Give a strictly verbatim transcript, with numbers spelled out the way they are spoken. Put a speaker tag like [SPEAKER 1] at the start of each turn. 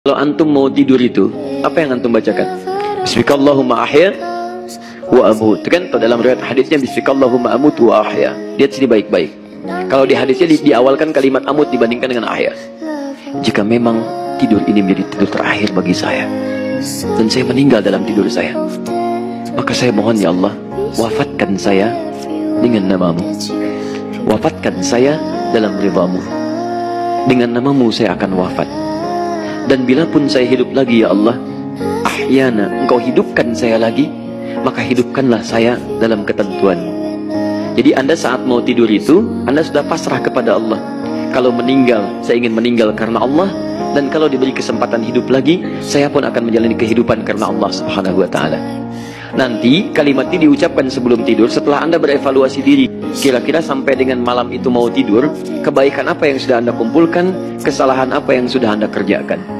[SPEAKER 1] Kalau antum mau tidur itu, apa yang antum bacakan? Bismikallahumma ahya wa amut. Itu kan dalam riwayat hadisnya Bismikallahumma amut wa ahya. Lihat sini baik-baik. Kalau di hadisnya di, diawalkan kalimat amut dibandingkan dengan ahya. Jika memang tidur ini menjadi tidur terakhir bagi saya dan saya meninggal dalam tidur saya, maka saya mohon ya Allah, wafatkan saya dengan namamu. Wafatkan saya dalam ridhamu. Dengan namamu saya akan wafat. Dan bila pun saya hidup lagi ya Allah, ahyana, engkau hidupkan saya lagi, maka hidupkanlah saya dalam ketentuan. Jadi anda saat mau tidur itu, anda sudah pasrah kepada Allah. Kalau meninggal, saya ingin meninggal karena Allah. Dan kalau diberi kesempatan hidup lagi, saya pun akan menjalani kehidupan karena Allah subhanahu wa ta'ala. Nanti kalimat ini diucapkan sebelum tidur, setelah anda berevaluasi diri. Kira-kira sampai dengan malam itu mau tidur, kebaikan apa yang sudah anda kumpulkan, kesalahan apa yang sudah anda kerjakan.